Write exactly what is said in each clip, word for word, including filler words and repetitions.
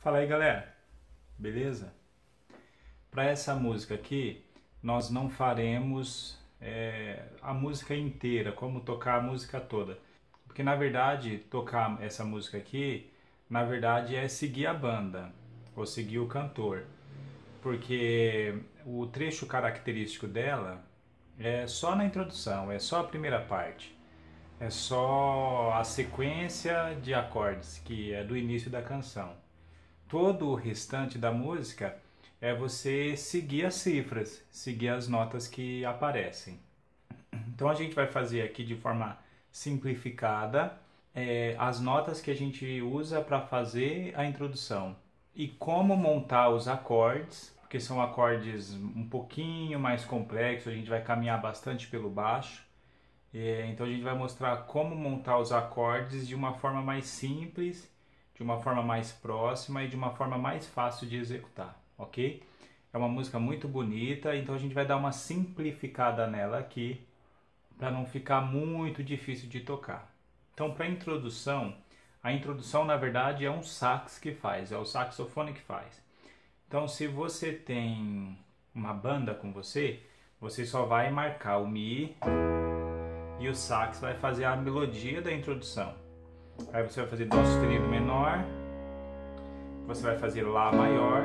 Fala aí, galera, beleza? Para essa música aqui, nós não faremos é, a música inteira, como tocar a música toda. Porque na verdade, tocar essa música aqui, na verdade é seguir a banda, ou seguir o cantor. Porque o trecho característico dela é só na introdução, é só a primeira parte. É só a sequência de acordes, que é do início da canção. Todo o restante da música é você seguir as cifras, seguir as notas que aparecem. Então a gente vai fazer aqui de forma simplificada é, as notas que a gente usa para fazer a introdução e como montar os acordes, porque são acordes um pouquinho mais complexos, a gente vai caminhar bastante pelo baixo. É, então a gente vai mostrar como montar os acordes de uma forma mais simples, de uma forma mais próxima e de uma forma mais fácil de executar, ok? É uma música muito bonita, então a gente vai dar uma simplificada nela aqui, para não ficar muito difícil de tocar. Então, para a introdução, a introdução na verdade é um sax que faz, é o saxofone que faz. Então, se você tem uma banda com você, você só vai marcar o Mi e o sax vai fazer a melodia da introdução. Aí você vai fazer Dó sustenido menor, você vai fazer Lá maior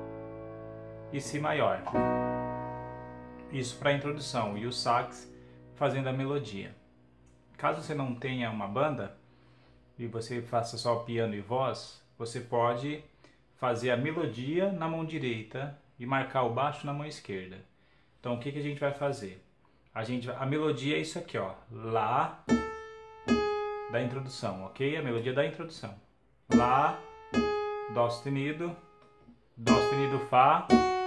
e Si maior. Isso para a introdução e o sax fazendo a melodia. Caso você não tenha uma banda e você faça só piano e voz, você pode fazer a melodia na mão direita e marcar o baixo na mão esquerda. Então o que, que a gente vai fazer? A, gente, a melodia é isso aqui, ó, Lá da introdução, ok? A melodia da introdução. Lá, Dó sustenido, Dó sustenido, Fá,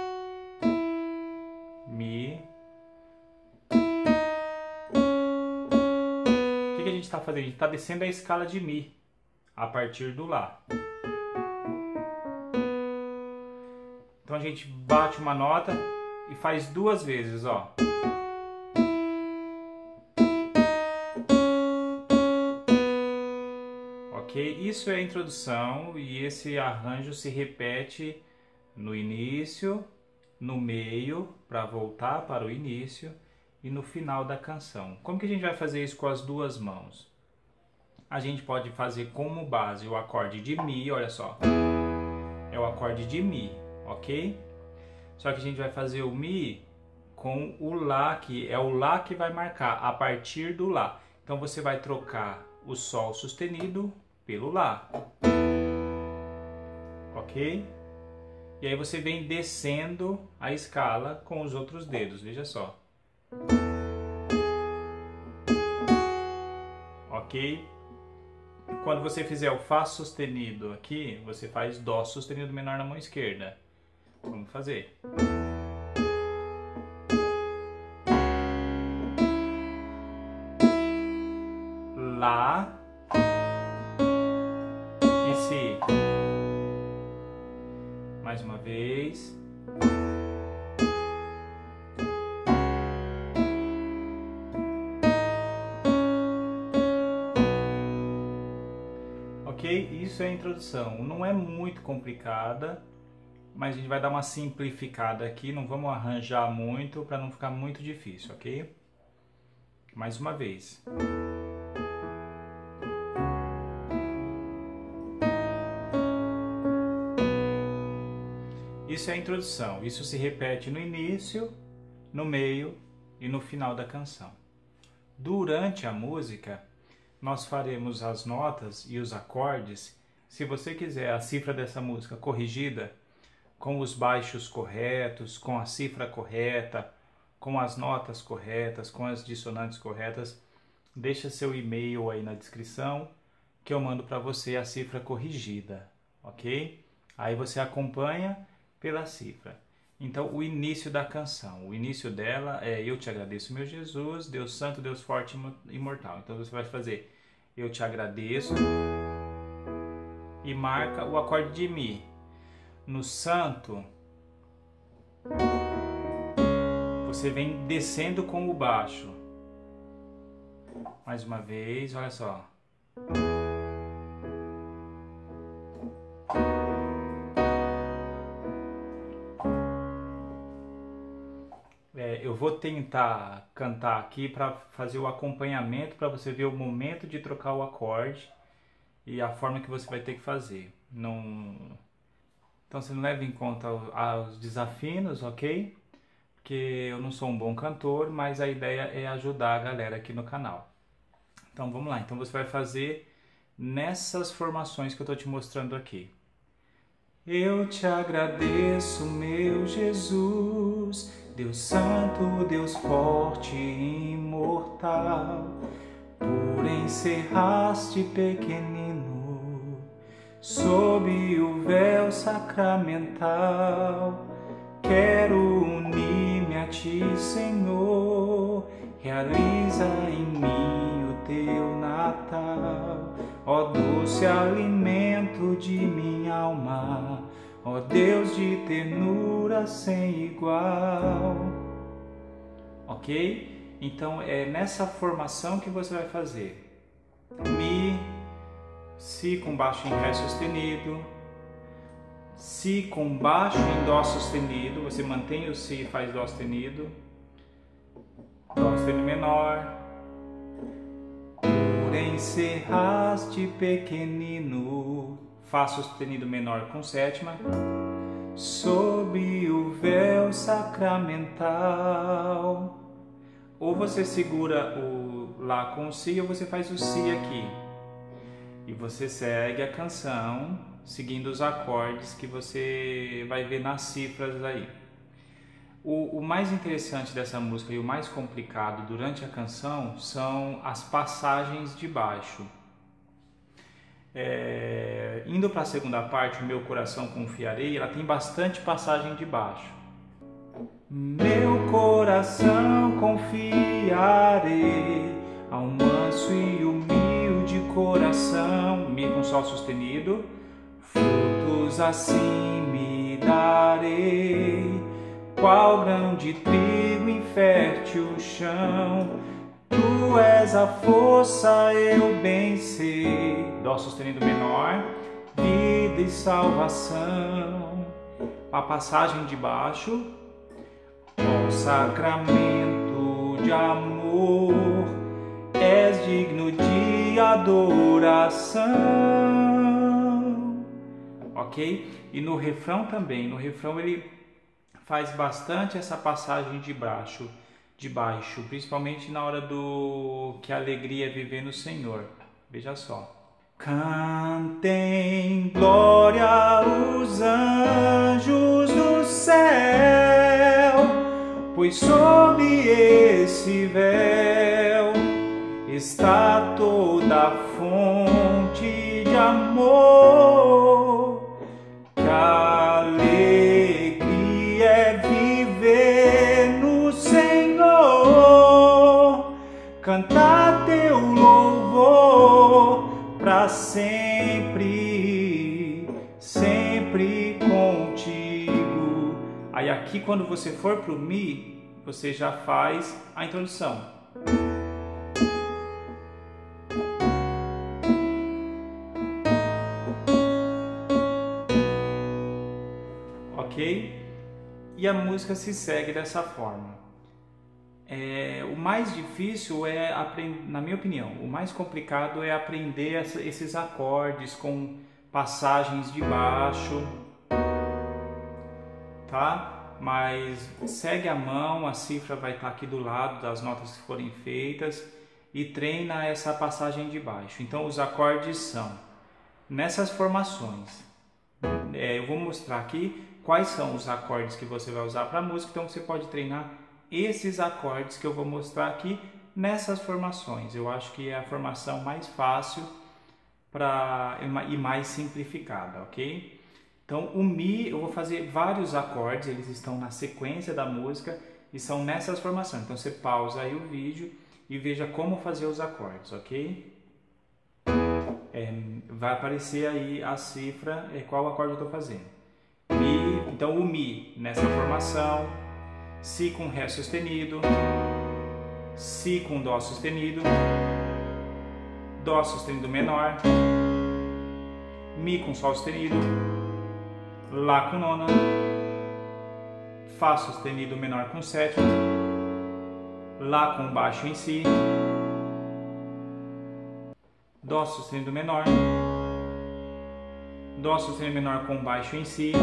Mi. O que, que a gente está fazendo? A gente está descendo a escala de Mi a partir do Lá. Então a gente bate uma nota e faz duas vezes, ó. Isso é a introdução e esse arranjo se repete no início, no meio, para voltar para o início e no final da canção. Como que a gente vai fazer isso com as duas mãos? A gente pode fazer como base o acorde de Mi, olha só. É o acorde de Mi, ok? Só que a gente vai fazer o Mi com o Lá, que é o Lá que vai marcar a partir do Lá. Então você vai trocar o Sol sustenido pelo Lá, ok? E aí você vem descendo a escala com os outros dedos, veja só. Ok? Quando você fizer o Fá sustenido aqui, você faz Dó sustenido menor na mão esquerda. Vamos fazer. Lá. Si. Mais uma vez. Ok? Isso é a introdução. Não é muito complicada, mas a gente vai dar uma simplificada aqui. Não vamos arranjar muito para não ficar muito difícil, ok? Mais uma vez. Isso é a introdução, isso se repete no início, no meio e no final da canção. Durante a música, nós faremos as notas e os acordes. Se você quiser a cifra dessa música corrigida, com os baixos corretos, com a cifra correta, com as notas corretas, com as dissonantes corretas, deixa seu e-mail aí na descrição que eu mando para você a cifra corrigida, ok? Aí você acompanha pela cifra. Então, o início da canção, o início dela é Eu te agradeço, meu Jesus, Deus santo, Deus forte e imortal. Então você vai fazer Eu te agradeço e marca o acorde de Mi. No santo, você vem descendo com o baixo. Mais uma vez, olha só. É, eu vou tentar cantar aqui para fazer o acompanhamento, para você ver o momento de trocar o acorde e a forma que você vai ter que fazer. Não... Então você não leva em conta os desafinos, ok? Porque eu não sou um bom cantor, mas a ideia é ajudar a galera aqui no canal. Então vamos lá, então você vai fazer nessas formações que eu estou te mostrando aqui. Eu te agradeço, meu Jesus, Deus Santo, Deus forte e imortal, por encerraste pequenino sob o véu sacramental. Quero unir-me a ti, Senhor, realiza em mim o teu Natal. Ó doce alimento de minha alma, ó Deus de ternura sem igual. Ok? Então é nessa formação que você vai fazer Mi, Si com baixo em Ré sustenido, Si com baixo em Dó sustenido, você mantém o Si e faz Dó sustenido, Dó sustenido menor, por encerraste pequenino, Fá sustenido menor com sétima, sob o véu sacramental. Ou você segura o Lá com o Si, ou você faz o Si aqui. E você segue a canção, seguindo os acordes que você vai ver nas cifras aí. O, o mais interessante dessa música e o mais complicado durante a canção são as passagens de baixo. É, indo para a segunda parte, o Meu Coração Confiarei, ela tem bastante passagem de baixo. Meu coração confiarei ao manso e humilde coração, Mi com Sol sustenido, frutos assim me darei, qual grão de trigo em fértil chão. Tu és a força, eu bem sei, Dó sustenido menor, vida e salvação. A passagem de baixo, ó sacramento de amor, és digno de adoração. Ok? E no refrão também, no refrão ele faz bastante essa passagem de baixo, de baixo, principalmente na hora do que a alegria é viver no Senhor. Veja só. Cantem glória os anjos do céu, pois sob esse véu está toda a fonte de amor. Que alegria é viver no Senhor, cantar teu louvor para sempre, sempre contigo. Aí aqui quando você for pro Mi, você já faz a introdução. Ok? E a música se segue dessa forma. É, o mais difícil é aprender, na minha opinião, o mais complicado é aprender essa, esses acordes com passagens de baixo, tá? Mas segue a mão, a cifra vai estar aqui do lado das notas que forem feitas e treina essa passagem de baixo. Então os acordes são nessas formações. É, eu vou mostrar aqui quais são os acordes que você vai usar para a música, então você pode treinar esses acordes que eu vou mostrar aqui nessas formações. Eu acho que é a formação mais fácil pra, e mais simplificada, ok? Então o Mi, eu vou fazer vários acordes, eles estão na sequência da música e são nessas formações. Então você pausa aí o vídeo e veja como fazer os acordes, ok? É, vai aparecer aí a cifra, é, qual acorde eu estou fazendo. Mi, então o Mi nessa formação, Si com Ré sustenido, Si com Dó sustenido, Dó sustenido menor, Mi com Sol sustenido, Lá com nona, Fá sustenido menor com sétima, Lá com baixo em Si, Dó sustenido menor, Dó sustenido menor com baixo em Si,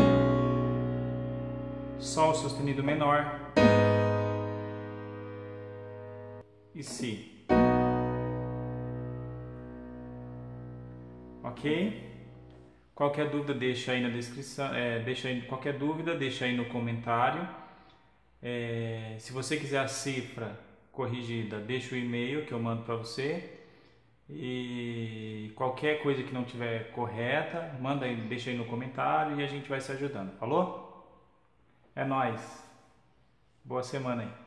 Sol sustenido menor e Si. Ok? Qualquer dúvida deixa aí na descrição, é, deixa aí, qualquer dúvida deixa aí no comentário. É, se você quiser a cifra corrigida, deixa o e-mail que eu mando para você. E qualquer coisa que não tiver correta, manda aí, deixa aí no comentário e a gente vai se ajudando. Falou? É nóis. Boa semana aí.